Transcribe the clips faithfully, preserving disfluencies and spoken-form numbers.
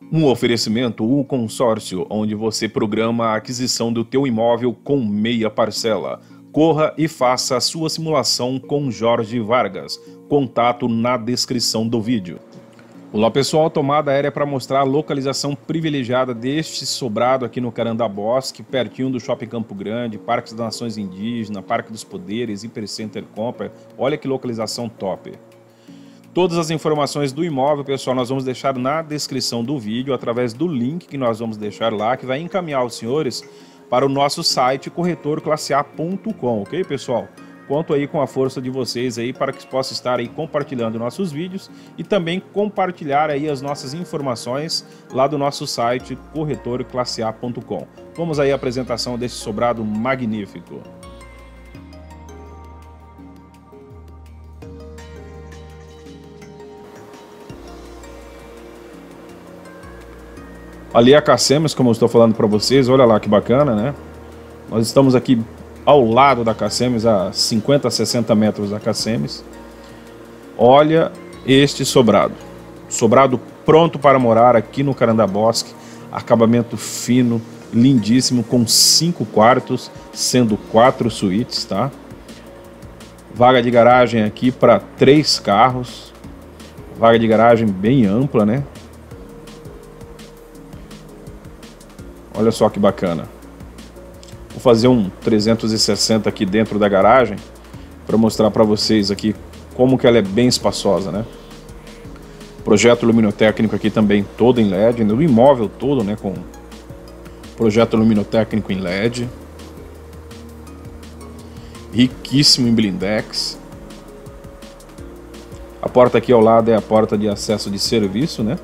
Um oferecimento, o consórcio, onde você programa a aquisição do teu imóvel com meia parcela. Corra e faça a sua simulação com Jorge Vargas. Contato na descrição do vídeo. Olá pessoal, tomada aérea para mostrar a localização privilegiada deste sobrado aqui no Carandabosque, pertinho do Shopping Campo Grande, Parque das Nações Indígenas, Parque dos Poderes, Hipercenter Compra. Olha que localização top. Todas as informações do imóvel, pessoal, nós vamos deixar na descrição do vídeo, através do link que nós vamos deixar lá, que vai encaminhar os senhores para o nosso site corretor classe A ponto com, ok, pessoal? Conto aí com a força de vocês aí para que possa estar aí compartilhando nossos vídeos e também compartilhar aí as nossas informações lá do nosso site corretor classe A ponto com. Vamos aí à apresentação desse sobrado magnífico. Ali é a Cacemes, como eu estou falando para vocês, olha lá que bacana, né? Nós estamos aqui ao lado da Cacemes, a cinquenta, sessenta metros da Cacemes. Olha este sobrado. Sobrado pronto para morar aqui no Carandabosque. Acabamento fino, lindíssimo, com cinco quartos, sendo quatro suítes, tá? Vaga de garagem aqui para três carros. Vaga de garagem bem ampla, né? Olha só que bacana. Vou fazer um trezentos e sessenta aqui dentro da garagem para mostrar para vocês aqui como que ela é bem espaçosa, né? Projeto luminotécnico aqui também todo em L E D, no imóvel todo, né, com projeto luminotécnico em L E D. Riquíssimo em blindex. A porta aqui ao lado é a porta de acesso de serviço, né?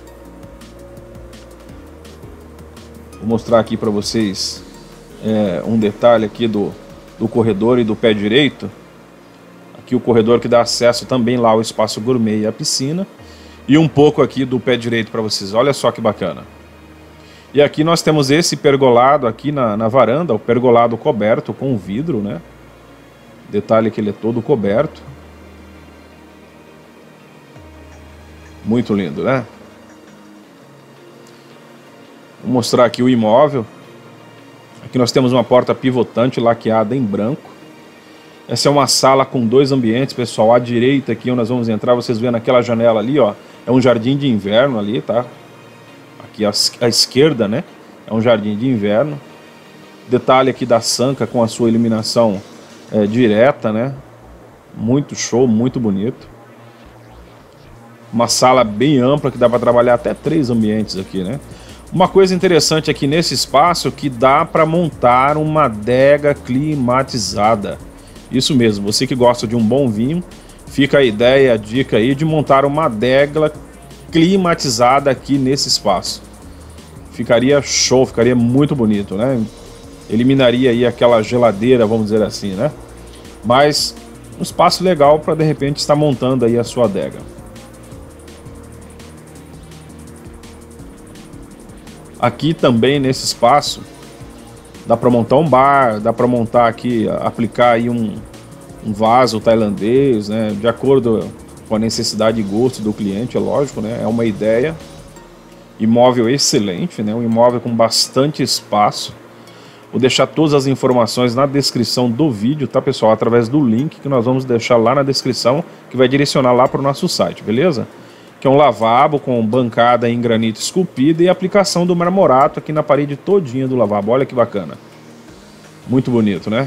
Vou mostrar aqui para vocês é, um detalhe aqui do, do corredor e do pé direito. Aqui o corredor que dá acesso também lá ao espaço gourmet e à piscina. E um pouco aqui do pé direito para vocês. Olha só que bacana. E aqui nós temos esse pergolado aqui na, na varanda. O pergolado coberto com vidro, né? Detalhe que ele é todo coberto. Muito lindo, né? Vou mostrar aqui o imóvel. Aqui nós temos uma porta pivotante laqueada em branco. Essa é uma sala com dois ambientes, pessoal. À direita aqui onde nós vamos entrar, vocês vendo aquela janela ali, ó. É um jardim de inverno ali, tá? Aqui à, à esquerda, né? É um jardim de inverno. Detalhe aqui da sanca com a sua iluminação é, direta, né? Muito show, muito bonito. Uma sala bem ampla que dá para trabalhar até três ambientes aqui, né? Uma coisa interessante aqui nesse espaço que dá para montar uma adega climatizada. Isso mesmo, você que gosta de um bom vinho, fica a ideia, a dica aí de montar uma adega climatizada aqui nesse espaço. Ficaria show, ficaria muito bonito, né? Eliminaria aí aquela geladeira, vamos dizer assim, né? Mas um espaço legal para de repente estar montando aí a sua adega. Aqui também nesse espaço dá para montar um bar, dá para montar aqui, aplicar aí um, um vaso tailandês, né? De acordo com a necessidade e gosto do cliente, é lógico, né? É uma ideia. Imóvel excelente, né? Um imóvel com bastante espaço. Vou deixar todas as informações na descrição do vídeo, tá, pessoal? Através do link que nós vamos deixar lá na descrição, que vai direcionar lá para o nosso site, beleza? Que é um lavabo com bancada em granito esculpida e aplicação do marmorato aqui na parede todinha do lavabo. Olha que bacana. Muito bonito, né?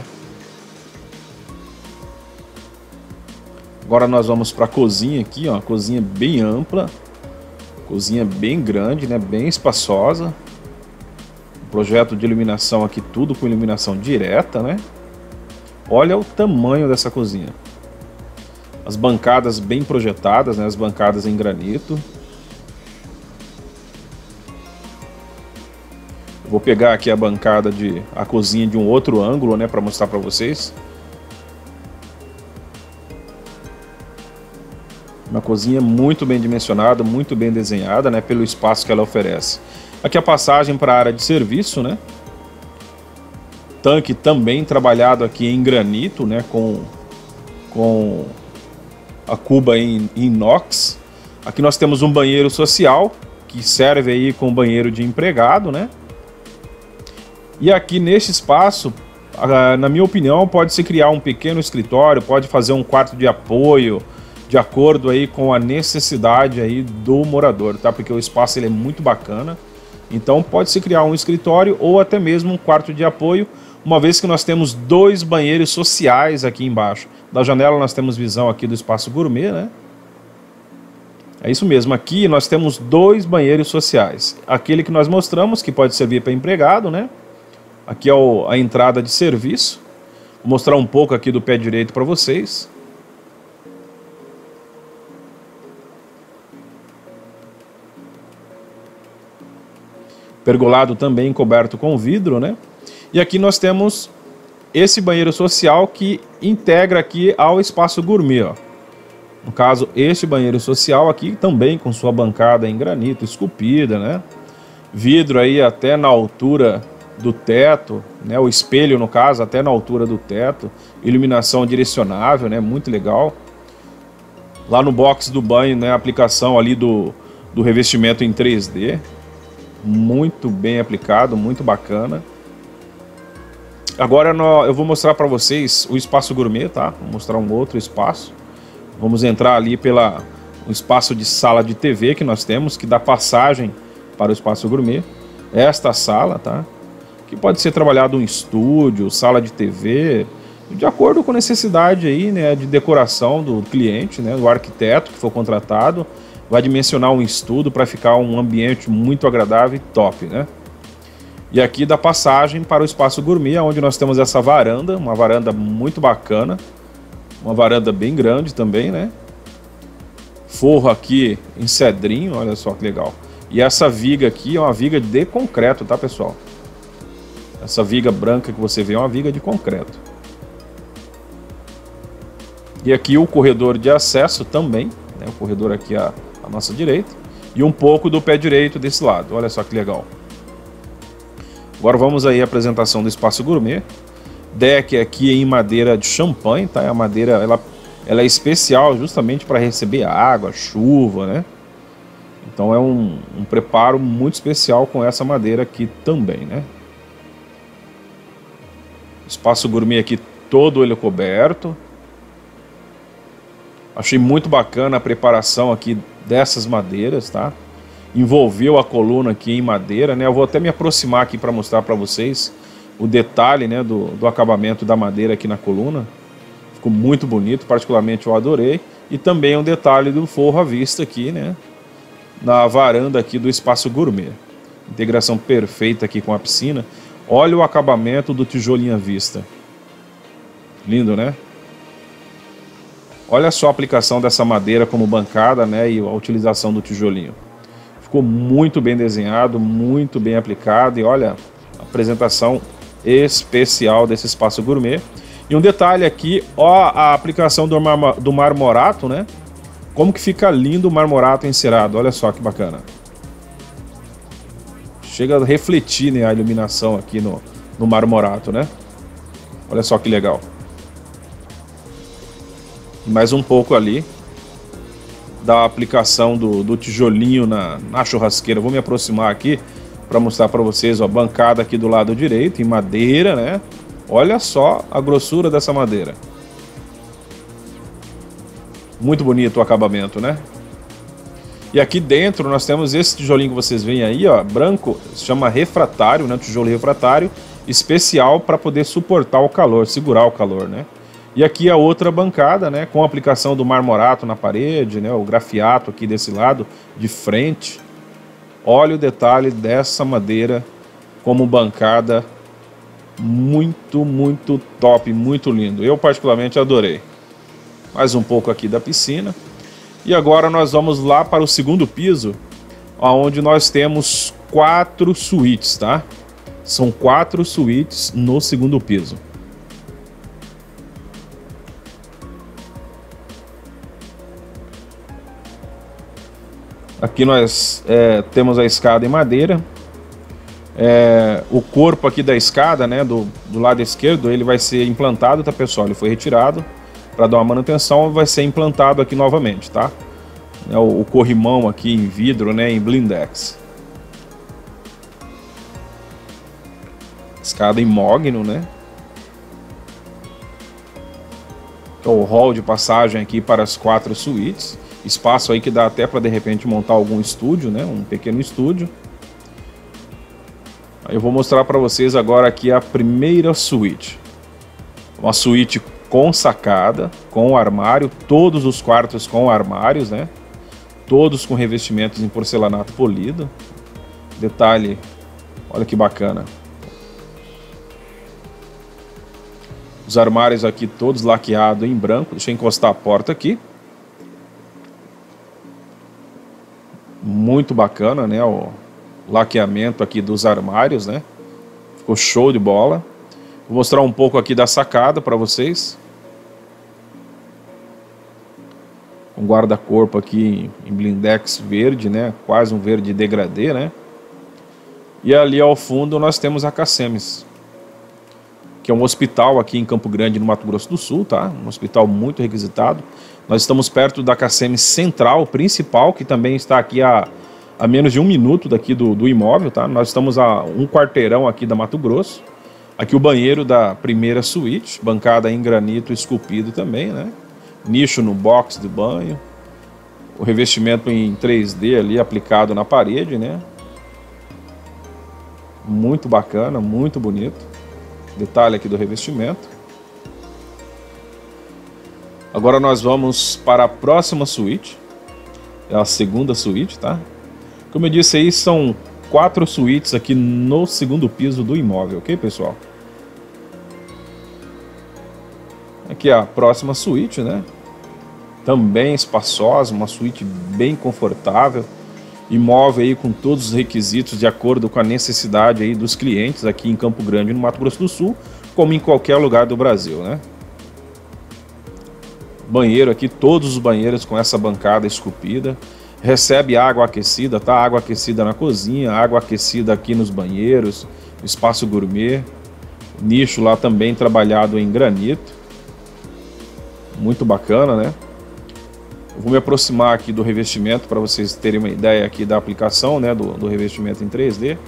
Agora nós vamos para a cozinha aqui, ó, cozinha bem ampla, cozinha bem grande, né, bem espaçosa. Projeto de iluminação aqui tudo com iluminação direta, né? Olha o tamanho dessa cozinha. As bancadas bem projetadas, né? As bancadas em granito. Eu vou pegar aqui a bancada de a cozinha de um outro ângulo, né, para mostrar para vocês. Uma cozinha muito bem dimensionada, muito bem desenhada, né, pelo espaço que ela oferece. Aqui a passagem para a área de serviço, né? Tanque também trabalhado aqui em granito, né, com com a cuba em inox. Aqui nós temos um banheiro social que serve aí com banheiro de empregado, né? E aqui neste espaço, na minha opinião, pode-se criar um pequeno escritório, pode fazer um quarto de apoio, de acordo aí com a necessidade aí do morador, tá? Porque o espaço ele é muito bacana. Então pode-se criar um escritório ou até mesmo um quarto de apoio, uma vez que nós temos dois banheiros sociais aqui embaixo. Da janela nós temos visão aqui do espaço gourmet, né? É isso mesmo, aqui nós temos dois banheiros sociais. Aquele que nós mostramos, que pode servir para empregado, né? Aqui é o, a entrada de serviço. Vou mostrar um pouco aqui do pé direito para vocês. Pergolado também coberto com vidro, né? E aqui nós temos esse banheiro social que integra aqui ao espaço gourmet, ó. No caso, este banheiro social aqui também com sua bancada em granito esculpida, né? Vidro aí até na altura do teto, né? O espelho, no caso, até na altura do teto. Iluminação direcionável, né? Muito legal. Lá no box do banho, né? A aplicação ali do, do revestimento em três D. Muito bem aplicado, muito bacana. Agora eu vou mostrar para vocês o espaço gourmet, tá? Vou mostrar um outro espaço. Vamos entrar ali pela um espaço de sala de T V que nós temos, que dá passagem para o espaço gourmet. Esta sala, tá? Que pode ser trabalhado um estúdio, sala de T V, de acordo com a necessidade aí, né, de decoração do cliente, né, do arquiteto que for contratado, vai dimensionar um estudo para ficar um ambiente muito agradável e top, né? E aqui dá passagem para o espaço gourmet, onde nós temos essa varanda, uma varanda muito bacana, uma varanda bem grande também, né? Forro aqui em cedrinho, olha só que legal. E essa viga aqui é uma viga de concreto, tá, pessoal? Essa viga branca que você vê é uma viga de concreto. E aqui o corredor de acesso também, né? O corredor aqui à, à nossa direita. E um pouco do pé direito desse lado, olha só que legal. Agora vamos aí à apresentação do espaço gourmet. Deck aqui em madeira de champanhe, tá? A madeira ela, ela é especial justamente para receber água, chuva, né? Então é um, um preparo muito especial com essa madeira aqui também, né? Espaço gourmet aqui todo ele coberto. Achei muito bacana a preparação aqui dessas madeiras, tá? Envolveu a coluna aqui em madeira, né? Eu vou até me aproximar aqui para mostrar para vocês o detalhe, né, do, do acabamento da madeira aqui na coluna. Ficou muito bonito, particularmente eu adorei. E também um detalhe do forro à vista aqui, né? Na varanda aqui do espaço gourmet. Integração perfeita aqui com a piscina. Olha o acabamento do tijolinho à vista. Lindo, né? Olha só a aplicação dessa madeira como bancada, né? E a utilização do tijolinho. Ficou muito bem desenhado, muito bem aplicado. E olha, a apresentação especial desse espaço gourmet. E um detalhe aqui, ó, a aplicação do, mar, do marmorato, né? Como que fica lindo o marmorato encerado. Olha só que bacana. Chega a refletir, né, a iluminação aqui no, no marmorato, né? Olha só que legal. E mais um pouco ali da aplicação do, do tijolinho na, na churrasqueira. Vou me aproximar aqui para mostrar para vocês, ó, a bancada aqui do lado direito, em madeira, né? Olha só a grossura dessa madeira. Muito bonito o acabamento, né? E aqui dentro nós temos esse tijolinho que vocês veem aí, ó, branco, se chama refratário, né? Tijolo refratário, especial para poder suportar o calor, segurar o calor, né? E aqui a outra bancada, né? Com a aplicação do marmorato na parede, né? O grafiato aqui desse lado, de frente. Olha o detalhe dessa madeira como bancada. Muito, muito top, muito lindo. Eu particularmente adorei. Mais um pouco aqui da piscina. E agora nós vamos lá para o segundo piso, onde nós temos quatro suítes, tá? São quatro suítes no segundo piso. Aqui nós é, temos a escada em madeira. É, o corpo aqui da escada, né, do, do lado esquerdo, ele vai ser implantado, tá, pessoal? Ele foi retirado para dar uma manutenção e vai ser implantado aqui novamente, tá? É o, o corrimão aqui em vidro, né, em blindex. Escada em mogno, né? O hall de passagem aqui para as quatro suítes. Espaço aí que dá até para de repente montar algum estúdio, né? Um pequeno estúdio. Eu vou mostrar para vocês agora aqui a primeira suíte. Uma suíte com sacada, com armário, todos os quartos com armários, né? Todos com revestimentos em porcelanato polido. Detalhe, olha que bacana. Os armários aqui todos laqueados em branco. Deixa eu encostar a porta aqui. Muito bacana, né? O laqueamento aqui dos armários, né? Ficou show de bola. Vou mostrar um pouco aqui da sacada para vocês. Um guarda-corpo aqui em blindex verde, né? Quase um verde degradê, né? E ali ao fundo nós temos a Cacemes, que é um hospital aqui em Campo Grande, no Mato Grosso do Sul, tá? Um hospital muito requisitado. Nós estamos perto da Cacemes Central, principal, que também está aqui a, a menos de um minuto daqui do, do imóvel, tá? Nós estamos a um quarteirão aqui da Mato Grosso. Aqui o banheiro da primeira suíte, bancada em granito esculpido também, né? Nicho no box de banho. O revestimento em três D ali aplicado na parede, né? Muito bacana, muito bonito. Detalhe aqui do revestimento. Agora nós vamos para a próxima suíte. É a segunda suíte, tá? Como eu disse aí, são quatro suítes aqui no segundo piso do imóvel, ok, pessoal? Aqui é a próxima suíte, né? Também espaçosa, uma suíte bem confortável. Imóvel aí com todos os requisitos de acordo com a necessidade aí dos clientes aqui em Campo Grande, no Mato Grosso do Sul, como em qualquer lugar do Brasil, né? Banheiro aqui, todos os banheiros com essa bancada esculpida. Recebe água aquecida, tá? Água aquecida na cozinha, água aquecida aqui nos banheiros, espaço gourmet. Nicho lá também trabalhado em granito. Muito bacana, né? Eu vou me aproximar aqui do revestimento para vocês terem uma ideia aqui da aplicação, né, do, do revestimento em três D.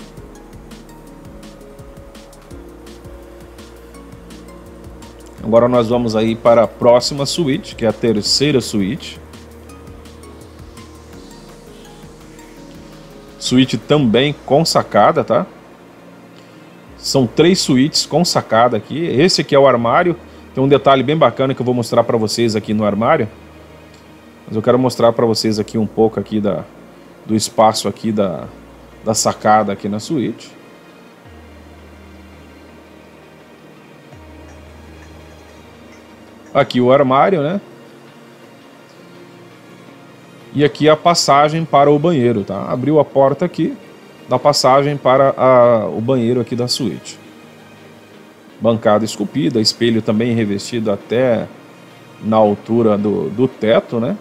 Agora nós vamos aí para a próxima suíte, que é a terceira suíte. Suíte também com sacada, tá? São três suítes com sacada aqui. Esse aqui é o armário. Tem um detalhe bem bacana que eu vou mostrar para vocês aqui no armário. Mas eu quero mostrar para vocês aqui um pouco aqui da, do espaço aqui da, da sacada aqui na suíte. Aqui o armário, né? E aqui a passagem para o banheiro, tá? Abriu a porta aqui, da passagem para a, o banheiro aqui da suíte. Bancada esculpida, espelho também revestido até na altura do, do teto, né?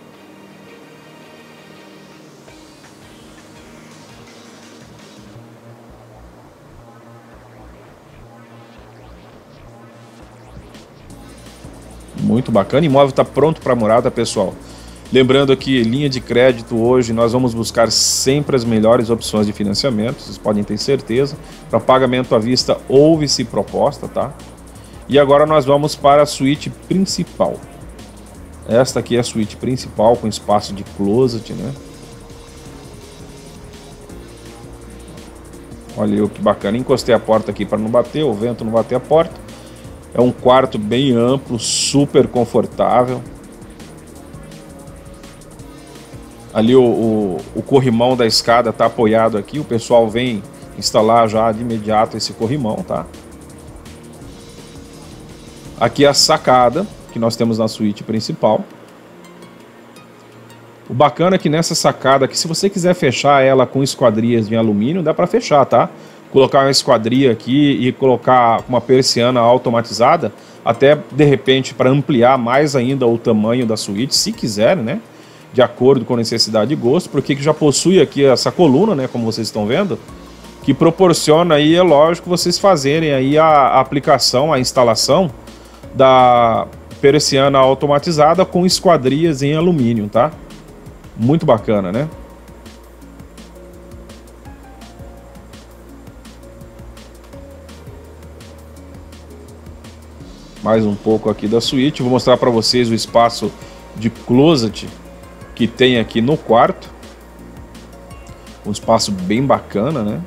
Muito bacana, o imóvel está pronto para morada, pessoal. Lembrando aqui, linha de crédito hoje, nós vamos buscar sempre as melhores opções de financiamento, vocês podem ter certeza. Para pagamento à vista, houve-se proposta, tá? E agora nós vamos para a suíte principal. Esta aqui é a suíte principal, com espaço de closet, né? Olha que bacana, encostei a porta aqui para não bater, o vento não bater a porta. É um quarto bem amplo, super confortável. Ali o, o, o corrimão da escada está apoiado aqui. O pessoal vem instalar já de imediato esse corrimão, tá? Aqui a sacada que nós temos na suíte principal. O bacana é que nessa sacada aqui, se você quiser fechar ela com esquadrias em alumínio, dá para fechar, tá? Colocar uma esquadria aqui e colocar uma persiana automatizada, até de repente para ampliar mais ainda o tamanho da suíte, se quiser, né? De acordo com necessidade e gosto, porque já possui aqui essa coluna, né? Como vocês estão vendo, que proporciona aí, é lógico, vocês fazerem aí a, a aplicação, a instalação da persiana automatizada com esquadrias em alumínio, tá? Muito bacana, né? Mais um pouco aqui da suíte. Vou mostrar para vocês o espaço de closet que tem aqui no quarto. Um espaço bem bacana, né?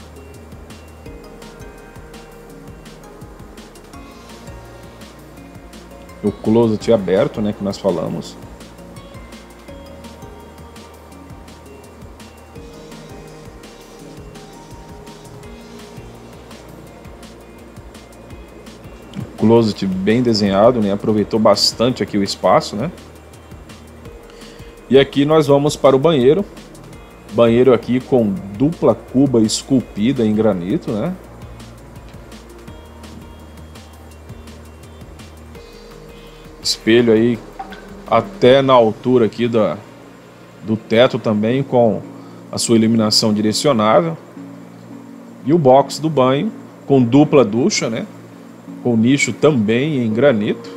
O closet aberto, né, que nós falamos. Closet bem desenhado, né? Aproveitou bastante aqui o espaço, né? E aqui nós vamos para o banheiro. Banheiro aqui com dupla cuba esculpida em granito, né? Espelho aí até na altura aqui da, do teto também, com a sua iluminação direcionável. E o box do banho com dupla ducha, né? Com nicho também em granito.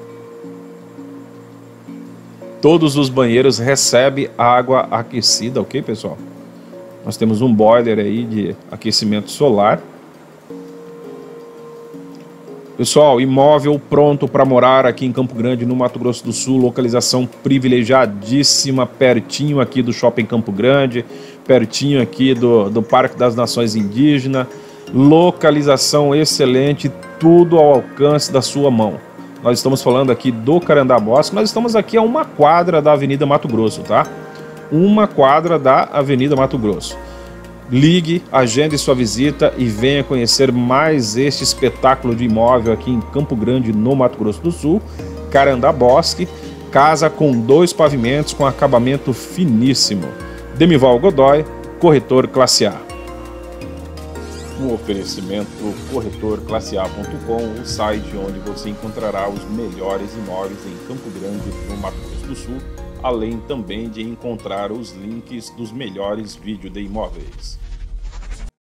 Todos os banheiros recebem água aquecida, ok, pessoal? Nós temos um boiler aí de aquecimento solar. Pessoal, imóvel pronto para morar aqui em Campo Grande, no Mato Grosso do Sul. Localização privilegiadíssima, pertinho aqui do Shopping Campo Grande, pertinho aqui do, do Parque das Nações Indígenas. Localização excelente, tudo ao alcance da sua mão. Nós estamos falando aqui do Carandá Bosque. Nós estamos aqui a uma quadra da Avenida Mato Grosso, tá? Uma quadra da Avenida Mato Grosso. Ligue, agende sua visita e venha conhecer mais este espetáculo de imóvel aqui em Campo Grande, no Mato Grosso do Sul. Carandá Bosque, casa com dois pavimentos com acabamento finíssimo. Demival Godoy, corretor classe A. Um oferecimento corretor classe A ponto com, o site onde você encontrará os melhores imóveis em Campo Grande, no Mato Grosso do Sul, além também de encontrar os links dos melhores vídeos de imóveis.